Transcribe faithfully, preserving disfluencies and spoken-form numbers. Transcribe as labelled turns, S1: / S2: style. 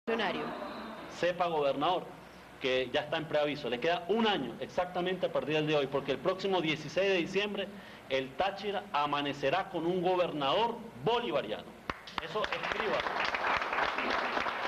S1: Sepa, gobernador, que ya está en preaviso. Le queda un año exactamente a partir del día de hoy, porque el próximo dieciséis de diciembre el Táchira amanecerá con un gobernador bolivariano. Eso escriba.